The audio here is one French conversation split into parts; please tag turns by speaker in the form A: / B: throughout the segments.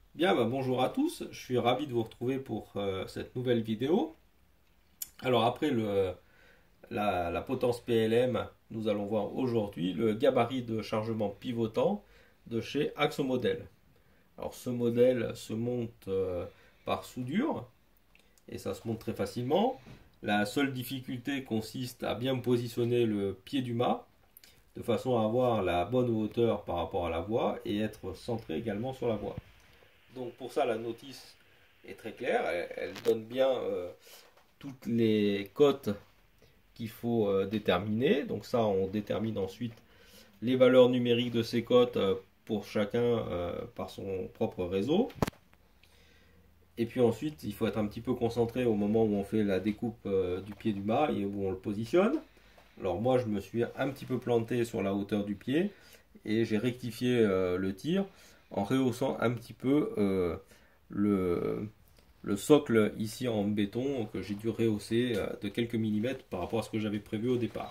A: Bien, bonjour à tous, je suis ravi de vous retrouver pour cette nouvelle vidéo. Alors après la potence PLM, nous allons voir aujourd'hui le gabarit de chargement pivotant de chez Axo Model. Alors ce modèle se monte par soudure et ça se monte très facilement. La seule difficulté consiste à bien positionner le pied du mât de façon à avoir la bonne hauteur par rapport à la voie et être centré également sur la voie. Donc pour ça, la notice est très claire. Elle donne bien toutes les cotes qu'il faut déterminer. Donc ça, on détermine ensuite les valeurs numériques de ces cotes pour chacun par son propre réseau. Et puis ensuite, il faut être un petit peu concentré au moment où on fait la découpe du pied du mât et où on le positionne. Alors moi, je me suis un petit peu planté sur la hauteur du pied et j'ai rectifié le tir en rehaussant un petit peu le, le socle ici en béton que j'ai dû rehausser de quelques millimètres par rapport à ce que j'avais prévu au départ.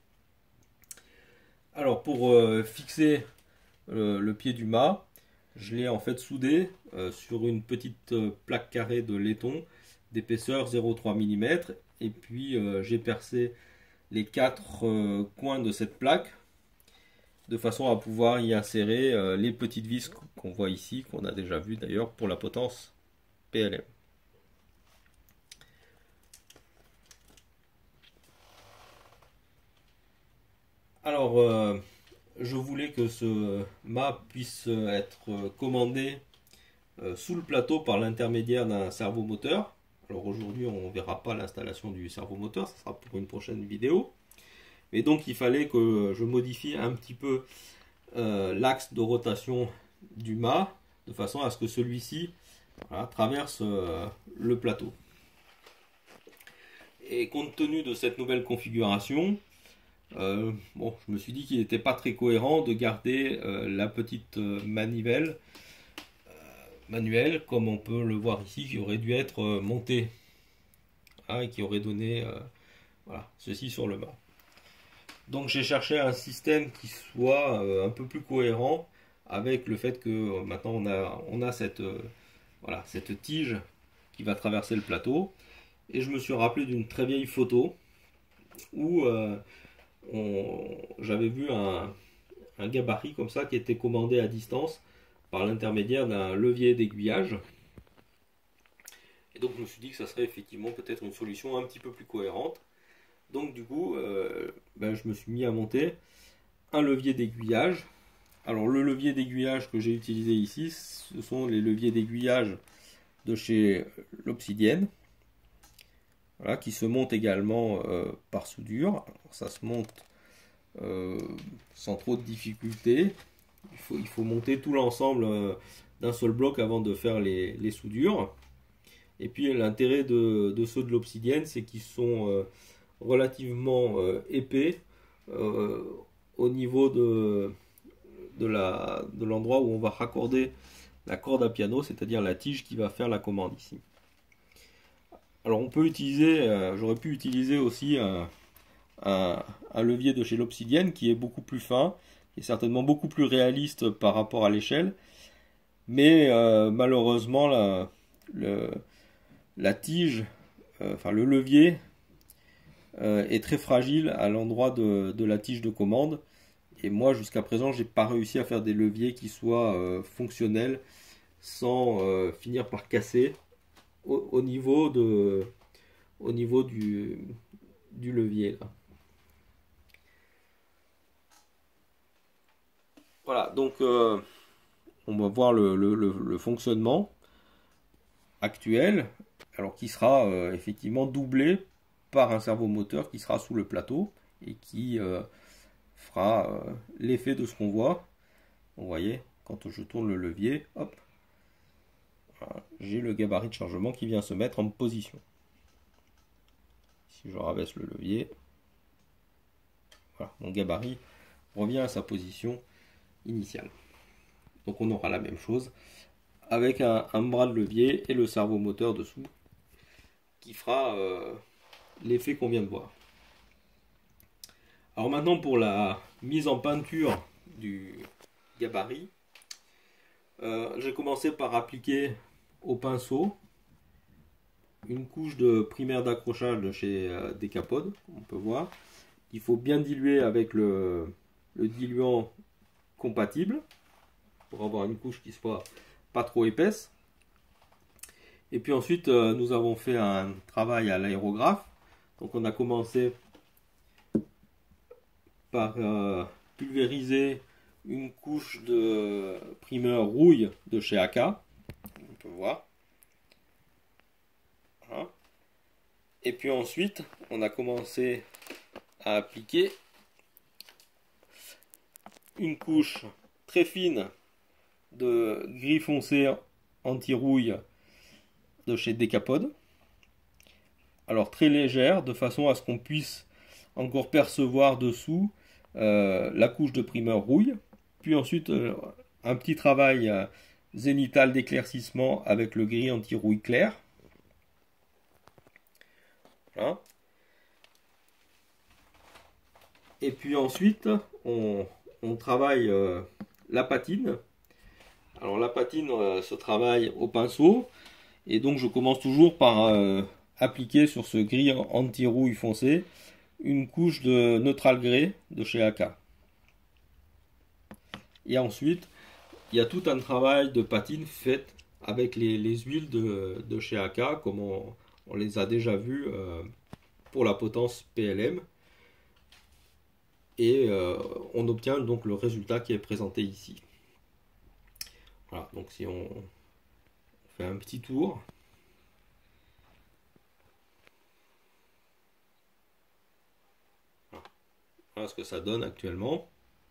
A: Alors pour fixer le pied du mât, je l'ai en fait soudé sur une petite plaque carrée de laiton d'épaisseur 0,3 mm et puis j'ai percé les quatre coins de cette plaque de façon à pouvoir y insérer les petites vis qu'on voit ici, qu'on a déjà vu d'ailleurs pour la potence PLM. Alors, je voulais que ce mât puisse être commandé sous le plateau par l'intermédiaire d'un servomoteur. Alors aujourd'hui, on ne verra pas l'installation du servomoteur, ça sera pour une prochaine vidéo. Mais donc, il fallait que je modifie un petit peu l'axe de rotation du mât de façon à ce que celui-ci traverse le plateau. Et compte tenu de cette nouvelle configuration, je me suis dit qu'il n'était pas très cohérent de garder la petite manivelle manuelle, comme on peut le voir ici, qui aurait dû être montée et qui aurait donné ceci sur le mât. Donc j'ai cherché un système qui soit un peu plus cohérent avec le fait que maintenant on a cette tige qui va traverser le plateau. Et je me suis rappelé d'une très vieille photo où j'avais vu un gabarit comme ça qui était commandé à distance par l'intermédiaire d'un levier d'aiguillage. Et donc je me suis dit que ça serait effectivement peut-être une solution un petit peu plus cohérente. Donc du coup, je me suis mis à monter un levier d'aiguillage. Alors le levier d'aiguillage que j'ai utilisé ici, ce sont les leviers d'aiguillage de chez l'Obsidienne. Voilà, qui se montent également par soudure. Alors, ça se monte sans trop de difficultés. Il faut monter tout l'ensemble d'un seul bloc avant de faire les soudures. Et puis l'intérêt de ceux de l'Obsidienne, c'est qu'ils sont relativement épais au niveau de l'endroit où on va raccorder la corde à piano, c'est-à-dire la tige qui va faire la commande ici. Alors on peut utiliser, j'aurais pu utiliser aussi un levier de chez l'Obsidienne qui est beaucoup plus fin, qui est certainement beaucoup plus réaliste par rapport à l'échelle, mais malheureusement la tige, le levier est très fragile à l'endroit de la tige de commande. Et moi, jusqu'à présent, j'ai pas réussi à faire des leviers qui soient fonctionnels sans finir par casser au niveau du levier là. Voilà, donc on va voir le fonctionnement actuel, alors qui sera effectivement doublé par un servomoteur qui sera sous le plateau et qui fera l'effet de ce qu'on voit. Vous voyez, quand je tourne le levier, hop, voilà, j'ai le gabarit de chargement qui vient se mettre en position. Si je rabaisse le levier, voilà, mon gabarit revient à sa position initiale. Donc on aura la même chose avec un bras de levier et le servomoteur dessous qui fera l'effet qu'on vient de voir. Alors maintenant pour la mise en peinture du gabarit, J'ai commencé par appliquer au pinceau une couche de primaire d'accrochage de chez Decapod, on peut voir. Il faut bien diluer avec le diluant compatible pour avoir une couche qui soit pas trop épaisse. Et puis ensuite, nous avons fait un travail à l'aérographe. Donc on a commencé par pulvériser une couche de primeur rouille de chez AK. On peut voir. Voilà. Et puis ensuite, on a commencé à appliquer une couche très fine de gris foncé anti-rouille de chez Decapod. Alors très légère, de façon à ce qu'on puisse encore percevoir dessous la couche de primeur rouille. Puis ensuite un petit travail zénithal d'éclaircissement avec le gris anti-rouille clair. Voilà. Et puis ensuite on travaille la patine. Alors la patine se travaille au pinceau. Et donc je commence toujours par appliquer sur ce gris anti-rouille foncé une couche de neutral grey de chez AK. Et ensuite, il y a tout un travail de patine fait avec les huiles de chez AK, comme on les a déjà vues pour la potence PLM. Et on obtient donc le résultat qui est présenté ici. Voilà, donc si on fait un petit tour. Voilà ce que ça donne actuellement.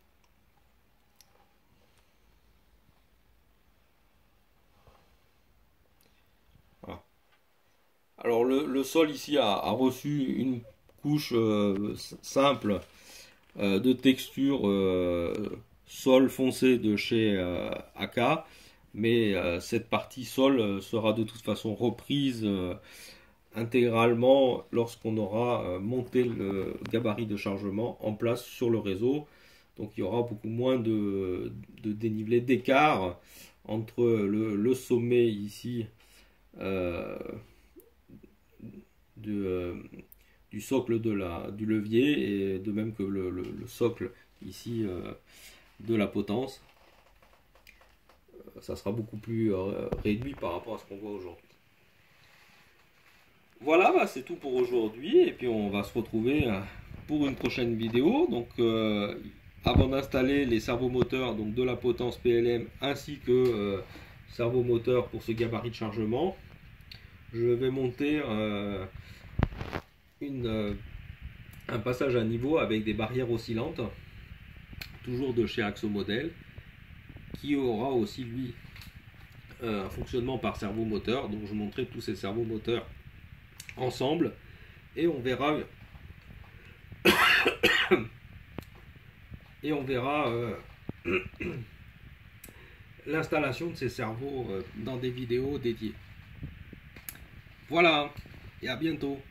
A: Voilà. Alors le sol ici a reçu une couche simple de texture sol foncé de chez AK, mais cette partie sol sera de toute façon reprise intégralement lorsqu'on aura monté le gabarit de chargement en place sur le réseau. Donc il y aura beaucoup moins de dénivelé, d'écart entre le sommet ici du socle du levier, et de même que le socle ici de la potence. Ça sera beaucoup plus réduit par rapport à ce qu'on voit aujourd'hui. Voilà, bah, c'est tout pour aujourd'hui, et puis on va se retrouver pour une prochaine vidéo. Donc avant d'installer les servomoteurs donc de la potence PLM ainsi que servomoteurs pour ce gabarit de chargement, je vais monter un passage à niveau avec des barrières oscillantes, toujours de chez Axomodel, qui aura aussi lui un fonctionnement par servomoteur. Donc je montrerai tous ces servomoteurs ensemble et on verra l'installation de ces servos dans des vidéos dédiées. Voilà, et à bientôt.